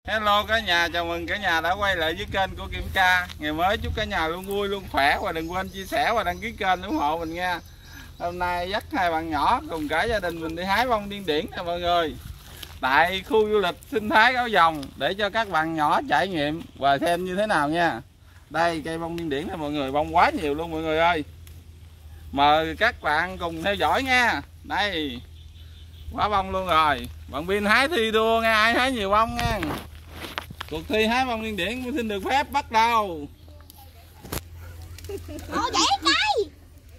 Hello cả nhà, chào mừng cả nhà đã quay lại với kênh của Kim Ca. Ngày mới chúc cả nhà luôn vui, luôn khỏe và đừng quên chia sẻ và đăng ký kênh ủng hộ mình nha. Hôm nay dắt hai bạn nhỏ cùng cả gia đình mình đi hái bông điên điển nè mọi người. Tại khu du lịch sinh thái Gáo Dòng để cho các bạn nhỏ trải nghiệm và xem như thế nào nha. Đây cây bông điên điển nè mọi người, bông quá nhiều luôn mọi người ơi. Mời các bạn cùng theo dõi nha. Đây, quá bông luôn rồi. Bạn Bin hái thi đua nha, ai hái nhiều bông nha. Cuộc thi hái bông điên điển mới xin được phép bắt đầu. Ôi vậy cây.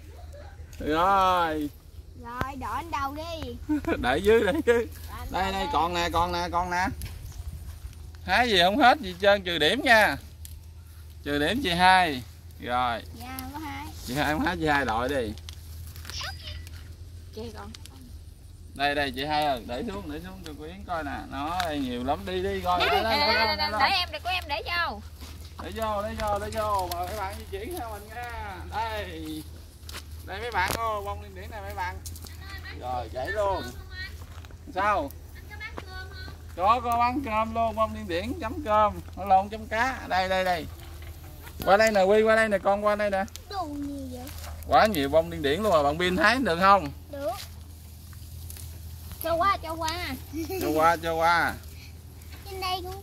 Rồi. Rồi đợi anh đầu đi. Để dưới đây chứ. Đây đây còn nè, còn nè. Hái gì không hết gì trơn trừ điểm nha. Trừ điểm chị hai. Rồi. Dạ có hai. Chị hai không hái chị hai đội đi. Chị còn. Đây chị hai ơi, để xuống cho cô Yến coi nè. Nó đây nhiều lắm, đi coi. Để em để của em để vô. Để vô, mời mấy bạn di chuyển theo mình nha. Đây. Đây mấy bạn ô, bông điên điển này mấy bạn. Rồi chảy luôn. Sao? Có bán cơm luôn, bông điên điển chấm cơm, lộn chấm cá. Đây. Qua đây nè Quy, qua đây nè con, qua đây nè. Đồ nhiều vậy? Quá nhiều bông điên điển luôn rồi, bạn Bin hái được không? Được. Cho qua. Cho qua. Trên đây cũng có.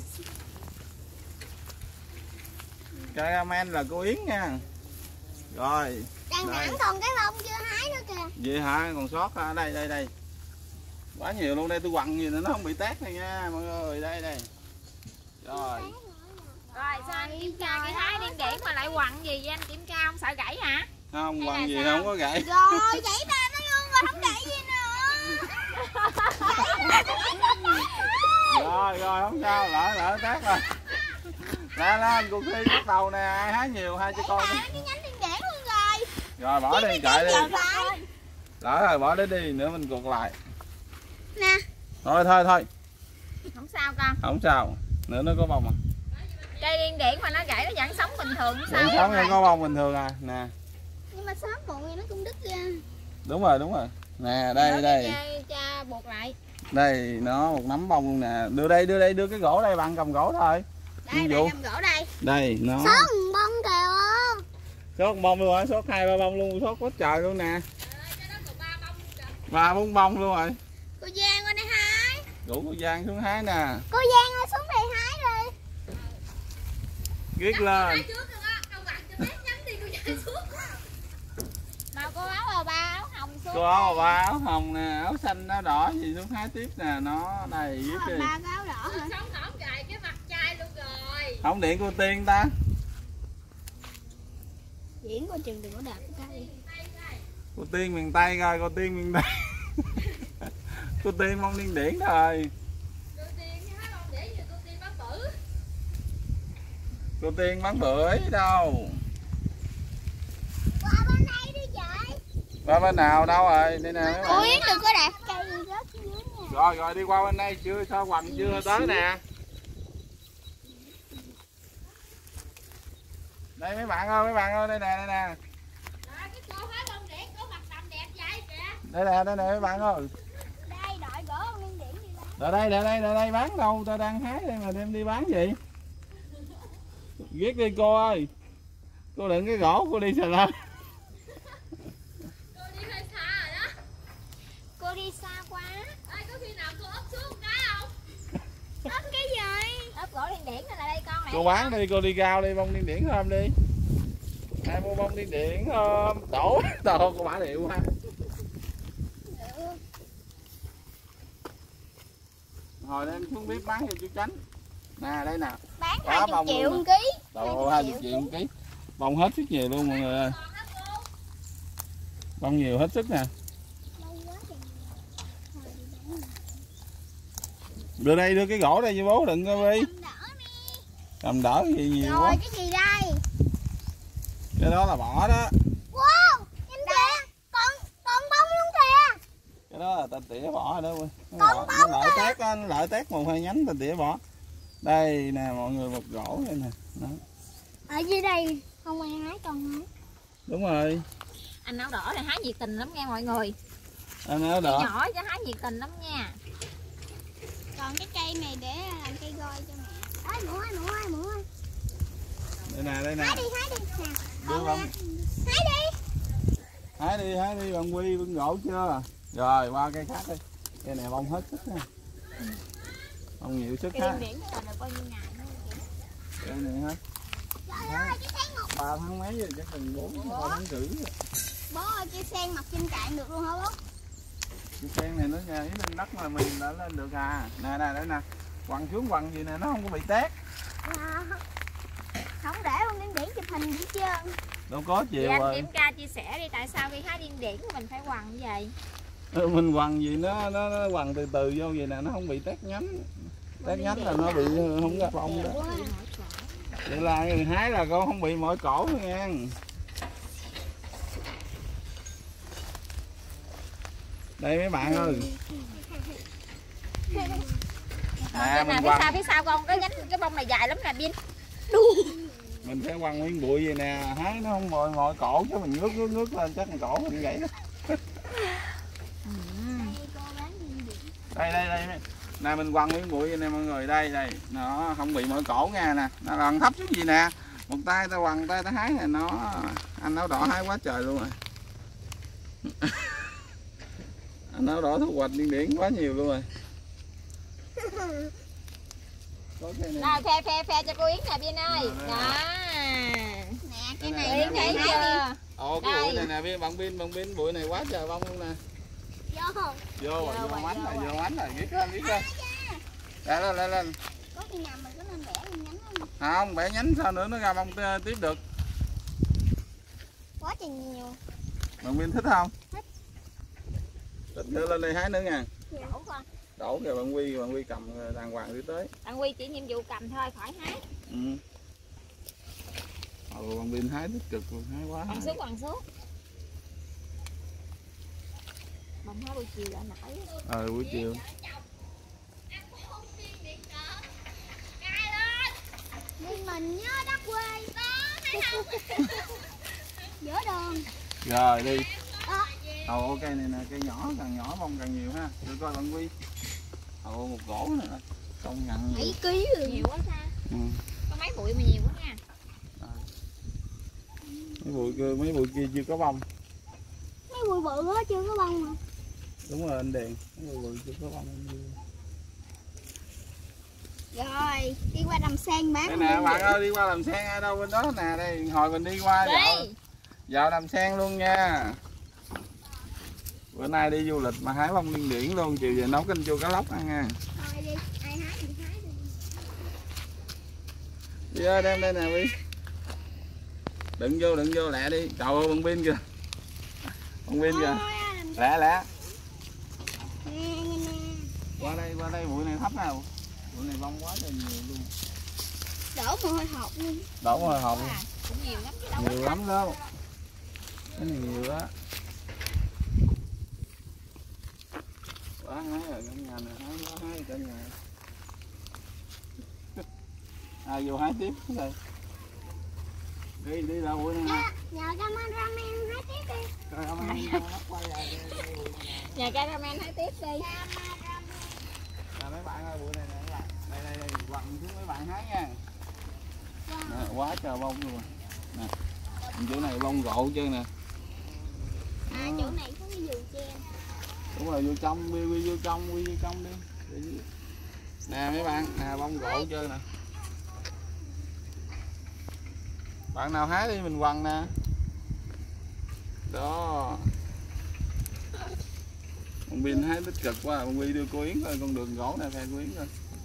Caramel là cô Yến nha. Rồi. Đằng nẵng còn cái bông chưa hái nữa kìa. Vậy hả? Còn sót hả? Đây. Quá nhiều luôn, đây tôi quăng gì nữa nó không bị tét này nha mọi người. Đây. Rồi. Rồi sao anh Kiểm Tra cái hái điên điển mà lại quặng gì với anh Kiểm Tra, không sợ gãy hả? Không, quăng gì sao? Không có gãy. Rồi gãy ba nó luôn rồi, không gãy gì nữa. Rồi không sao, lỡ tét rồi. Lên cuộc thi bắt đầu nè, ai hái nhiều hai cho con. Cái nhánh điên điển luôn rồi. Rồi bỏ đi, chạy đi. Lỡ rồi bỏ để đi nữa mình cuộc lại. Nè. Thôi. Không sao con. Không sao, nữa nó có bông à. Cây điên điển mà nó gãy nó vẫn sống bình thường sao? Vẫn sống hay có bông bình thường à, nè. Nhưng mà sớm muộn thì nó cũng đứt ra. Đúng rồi. Nè, đây. Cha buộc lại. Đây, nó một nắm bông luôn nè. Đưa cái gỗ đây, bạn cầm gỗ thôi. Đây, cầm gỗ đây. Đây, nó. Sót bông kìa. Sót một bông luôn hả? Sót 2-3 bông luôn, sót quá trời luôn nè. 3-4 bông luôn rồi. Cô Giang qua đây hái. Rủ cô Giang xuống hái nè. Cô Giang ơi xuống đây hái đi. Viết lên. Mà cô áo bà áo hồng xuống. Cô áo bà áo hồng nè, áo xanh áo đỏ gì xuống hái tiếp nè, nó đây viết đi. Ba cái áo đỏ hả? Sống nổi gài cái mặt trai luôn rồi. Không điện cô Tiên ta. Diễn coi chừng đừng có đạp cái đi. Cô Tiên miền Tây coi, cô Tiên miền Tây. Cô Tiên bông điên điển rồi. Cô Tiên bán bưởi đâu. Qua bên đây đi trời. Qua bên nào đâu rồi? Đây nè mấy Cô bạn. Yến đừng có đạp cây gì rớt xuống dưới nha. Rồi đi qua bên đây, chưa sao hoành chưa tới nè. Đây mấy bạn ơi, đây nè. Đây nè mấy bạn ơi. Đây đội gỗ nguyên điểm gì đó. Đợi đây bán đâu, tao đang hái đây mà đem đi bán gì? Viết đi cô ơi. Cô đừng cái gỗ cô đi xà lên. Cô đi hơi xa rồi đó. Cô đi xa quá. Ê, có khi nào cô ấp xuống cái không? Ấp cái gì? Ấp gỗ điên điển là đây con này. Cô bán đi, cô đi rau đi, bông điên điển hôm đi. Ai mua bông điên điển hôm. Đổ cô bả điệu ha. Hồi đem xuống bếp bán cho chú Chánh. Nè đây nè. Bán 20 triệu một ký. Đồ 20 triệu một ký. Bông hết sức nhiều luôn mọi người ơi. Bông nhiều hết sức nè. Đưa đây, đưa cái gỗ đây cho bố đừng có đi. Cầm đỡ gì nhiều quá. Rồi cái gì đây? Cái đó là bỏ đó. Wow, em kìa. Còn bông luôn kìa. Cái đó là ta tỉa bỏ rồi đó. Còn Nó lợi tét á, nó lợi tét một hai nhánh ta tỉa bỏ. Đây nè mọi người, một gỗ đây nè. Đó. Ở dưới đây không ai hái còn hái. Đúng rồi. Anh áo đỏ này hái nhiệt tình lắm nha mọi người. Anh áo đỏ. Nhỏ chứ hái nhiệt tình lắm nha. Còn cái cây này để làm cây goi Đây nè, đây nè. Hái đi. Đưa bông. Hái đi bạn Quy, bưng gỗ chưa? Rồi qua cây khác đi. Cây này bông hết sức nha. Bông nhiều sức ha. Cây này hết. 3 tháng mấy rồi, chắc gần 3 tháng rưỡi rồi. Bố ơi, cây sen mọc trên cạn được luôn hả bố? Cây sen này nó ý lên đất mà mình đã lên được à. Nè đây nè. Quăng xuống quăng gì nè, nó không có bị tét. Không để con điên điển chụp hình gì trơn. Đâu có chiều anh rồi. Kiểm Tra chia sẻ đi, tại sao khi hái điên điển mình phải quằn như vậy? Mình quăng gì nó quăng từ từ vô vậy nè, nó không bị tét nhánh. Tét nhánh là nó bị không ra bông đó. Vậy là hái là con không bị mỏi cổ nữa nha. Đây mấy bạn ơi. Mình phía sau con cái bông này dài lắm nè Bin. Mình sẽ quăng miếng bụi vậy nè, hái nó không mỏi cổ chứ mình ngước lên chắc cổ mình gãy đó. Đây nè, mình quăng miếng bụi vậy nè mọi người, đây nó không bị mỏi cổ nha nè, nó lần thấp xuống gì nè, một tay ta quăng tay ta hái nè, nó anh áo đỏ hái quá trời luôn rồi. Anh áo đỏ thu hoạch điên điển quá nhiều luôn rồi. Nào phe cho cô Yến nè Bin ơi. Đó. Nè, cái này Yến thấy chưa? Ồ cái bụi này nè bạn Bin bụi này quá trời bông luôn nè. Vô mánh rồi, biết lên. Lên. Có khi nào mình có nên bẻ nhánh không? Không, bẻ nhánh sao nữa nó ra bông tiếp được. Quá trời nhiều. Bạn Bin thích không? Thích. Thích nữa lên đây hái nữa nha. Đổ con. Đổ kìa bạn Quy cầm đàng hoàng đi tới. Bạn Quy chỉ nhiệm vụ cầm thôi, khỏi hái. Bạn Bin hái tích cực luôn, hái quá. Quằn xuống. Bông hái buổi chiều đã nổi. Buổi chiều. Nhưng mình nhớ đất quê. Thấy không? Giữa đường. Rồi đi. Cây này nè, cây nhỏ càng nhỏ bông càng nhiều ha. Được coi bạn Quy. Một gỗ nè. Công nhận 7 kg rồi. Nhiều quá sao? Có mấy bụi mà nhiều quá nha. Mấy bụi kia chưa có bông. Mấy bụi bự đó chưa có bông mà. Đúng rồi anh Điền, mấy bụi chưa có bông. Rồi, đi qua đầm sen bán. Đây nè bạn ơi, đi qua đầm sen ở đâu bên đó nè, đây hồi mình đi qua dạo đầm sen luôn nha. Bữa nay đi du lịch mà hái bông điên điển luôn, chiều về nấu canh chua cá lóc ăn nha. Thôi đi, ai hái thì hái đi. Đi ơi, đem đây nè Bi. Đừng vô lẹ đi. Trời ơi bằng pin kìa. Bằng pin kìa. Lẹ. Qua đây bụi này thấp nào. Bụi này bông quá trời nhiều luôn. Đổ mồ hôi hột luôn. Đổ mồ hôi hột luôn. Cũng nhiều lắm chứ đâu. Nhiều lắm đó. Cái này nhiều á. Quá hái rồi cả nhà này, hái cả nhà. Vô hái tiếp đây. Đi ra bụi này nè. Nhờ cameraman hái tiếp đi. Nhờ cameraman hái tiếp đi. Mấy bạn ơi, bụi này nè các bạn. Đây quăng xuống mấy bạn hái nha. Nè, quá trời bông luôn. Nè. Chỗ này bông rộ chứ nè. Chỗ này có cái vườn tre. Đúng rồi, vô trong vô trong đi. Nè mấy bạn, nè bông rộ chơi nè. Bạn nào hái đi mình quăng nè. Đó. Con Bin hái tích cực quá, con Quy đưa cô Yến coi con đường gỗ này phe cô Yến coi.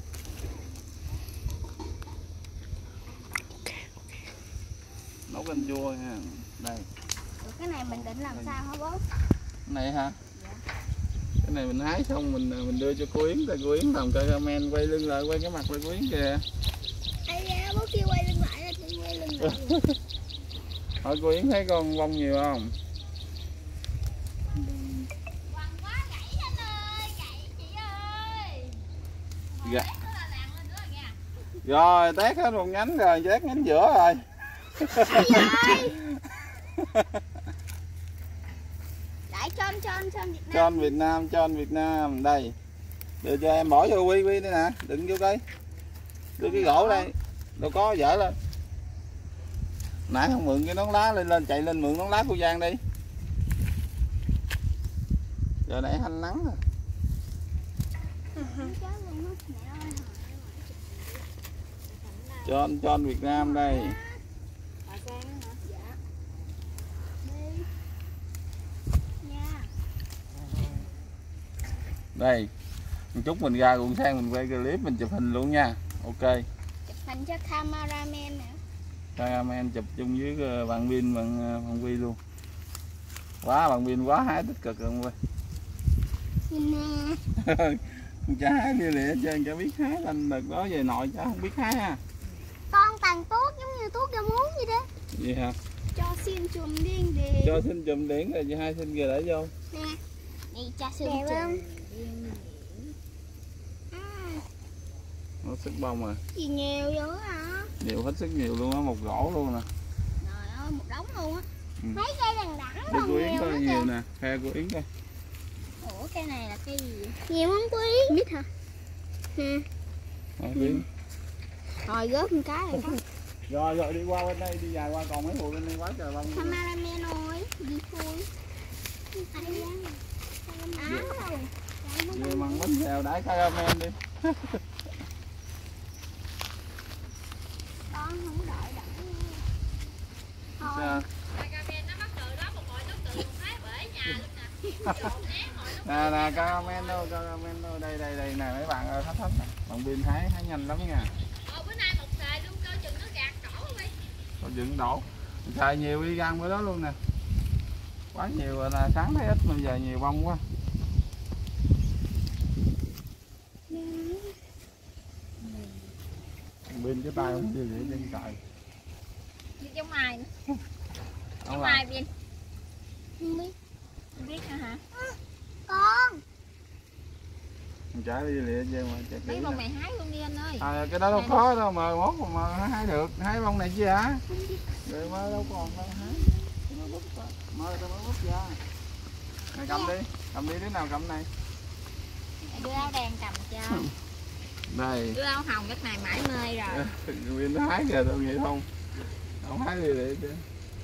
Nấu canh chua nha. Đây. Cái này mình định làm sao hả bố? Cái này hả? Cái này mình hái xong mình đưa cho cô Yến, tại cô Yến làm cameraman quay lưng lại, quay cái mặt lại cô Yến kìa. Ai bố kêu quay lưng lại là chị quay lưng lại. Hỏi cô Yến thấy con bông nhiều không? Dạ. Rồi tét hết một nhánh rồi, tét nhánh giữa rồi. Đại Trôn Việt Nam đây. Đưa cho em bỏ vô quy đây nè, đựng vô cây. Đưa cái gỗ đây. Đâu có dở lên. Nãy không mượn cái nón lá lên chạy lên mượn nón lá của Giang đi. Giờ này hanh nắng rồi. Cho anh Việt Nam đây. Đây, một chút mình ra cũng sang mình quay clip mình chụp hình luôn nha. Ok. Chụp hình cho cameraman nè. Cameraman chụp chung với bạn Vin bạn Vi luôn. Quá bạn Vin quá hái tích cực luôn. Cha hái lia lịa chơi cha biết hái, anh đợt đó về nội cha không biết hái ha. Con tàn tuốt giống như tuốt rau muống vậy đó. Vậy hả? Cho xin chùm điên điền. Cho xin chùm điển rồi chị hai xin kìa để vô. Nè. Này cha xin chùm. Nó sức bông rồi. Gì nhiều dữ hả? Nhiều hết sức nhiều luôn á, một gỗ luôn nè. Trời ơi, một đống luôn á. Mấy cây đằng đẵng Đây luôn. của Yến có nhiều nè, khe của Yến coi. Ủa cây này là cây gì? Nhiều không của Yến? Biết hả? Nè. Yến. Rồi gớp một cái rồi. Rồi đi qua bên đây, đi dài qua còn mấy hồ bên đây quá trời bông. Cameraman ơi, đi thôi. Về măng bánh xèo đãi cameraman đi. Con không đợi đợi. Sao? Cameraman nó bắt từ đó một hồi nó từ một cái bể nhà luôn nè. Nè cameraman đâu, đây nè mấy bạn ơi, thấp nè. Bạn pin hái nhanh lắm nha. Bữa nay một xài luôn coi chừng nó gạt đổ không đi. Coi chừng đổ. Xài nhiều đi gan bữa đó luôn nè. Quá nhiều rồi nè, sáng thấy ít mà giờ nhiều bông quá. Pin cái tay không gì vậy trên trời. Đi giống mai nữa. Giống Mai mai Pin. Không biết. Không biết nữa hả? Con. Trả đi lịa chứ mà chắc Mấy bông này hái luôn đi anh ơi. cái đó đâu khó đâu mà mốt mà hái được, hái bông này chứ hả? Rồi mới đâu còn đâu hái. Mới tao mới bút ra. Này cầm đi đứa nào cầm này. Đưa áo đen cầm cho. Đây. Đưa áo hồng cái này mãi mê rồi. Nguyên nó hái kìa tôi nghĩ không. Không hái đi để chứ.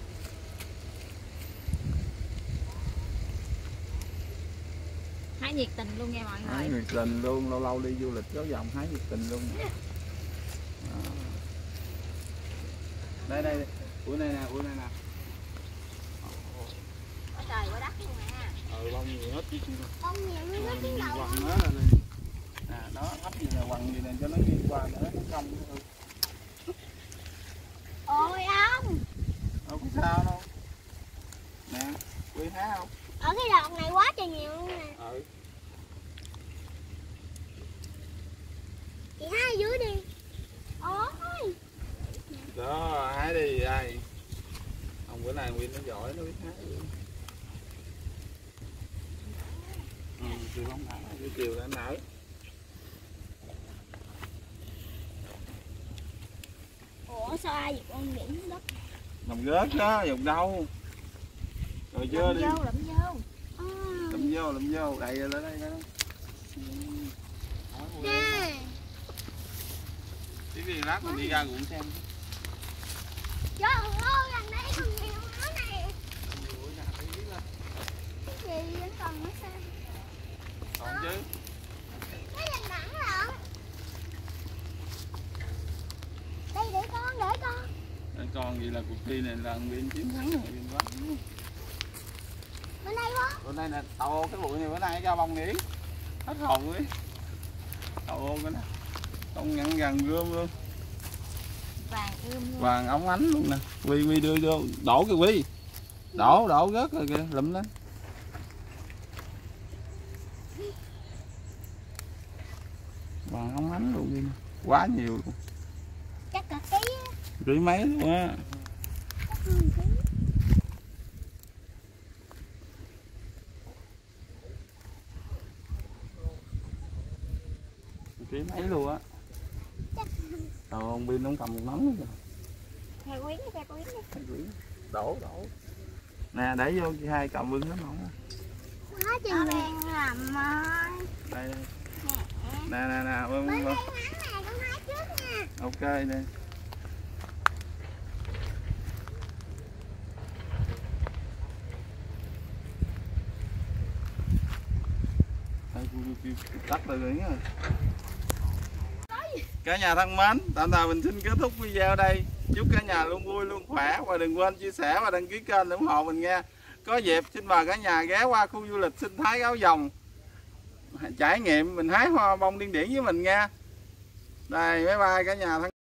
Hái nhiệt tình luôn nha mọi người. Hái nhiệt tình luôn, lâu lâu đi du lịch có vòng hái nhiệt tình luôn. Đây, bữa nay nè. Quá trời quá đất luôn nè. Bông nhiều hết. Bông nhiều luôn á, tiếng đầu. Quăng nó là này. Đó, hấp gì là quăng gì nè cho nó đi qua nữa, nó cong thôi. Ôi ông. Đâu có sao đâu. Nè, Quy hái không? Ở cái đợt này quá trời nhiều luôn nè. Chị hái dưới đi. Ôi. Đó, hái đi đây. Ông bữa nay Nguyên nó giỏi, nó biết hái. Từ bóng nở, cái chiều đã nở. Ủa sao ai giật con biển xuống đất? Nằm rớt đó, dùng đâu. Rồi chưa đi. Lụm vô. Đầy rồi lên đây đó. Nè. Tí lát mình đi ra ruộng xem. Trời ơi, gần đây còn nhiều nữa nè. Cái gì vẫn còn nữa sao? Còn chứ. Cái đằng đẵng lận. Đây để con. Con gì là cuộc thi này là Nguyên chiến thắng rồi, Nguyên quá. Bên đây quá. Bên đây nè, tàu cái bụi này bữa nay ra bông nghỉ. Hết hồn ấy. Tàu cái nè. Con nhận gần gươm luôn. Vàng ươm luôn. Vàng ống ánh luôn nè. Quy đưa vô, đổ kìa Quy. Đổ rớt rồi kìa, lụm lên. Vàng ống ánh luôn đi. Quá nhiều luôn. Chắc cả ký á. Ký mấy luôn á. Chắc hơn ký. Ký mấy luôn á. Ông Pin nó cầm một nắm luôn kìa. Theo quyến đi. Đổ. Nè để vô chị hai cầm bưng nó mỏng. Quá trời đen làm ơi. Đây. Nè. Nè. Bên đây ngắn nè, con hái trước nha. Ok đi. Tắt rồi nữa. Cả nhà thân mến, tạm thời mình xin kết thúc video ở đây. Chúc cả nhà luôn vui luôn khỏe và đừng quên chia sẻ và đăng ký kênh để ủng hộ mình nha. Có dịp xin mời cả nhà ghé qua khu du lịch sinh thái Gáo Dòng trải nghiệm mình hái hoa bông điên điển với mình nha. Đây, bye bye cả nhà thân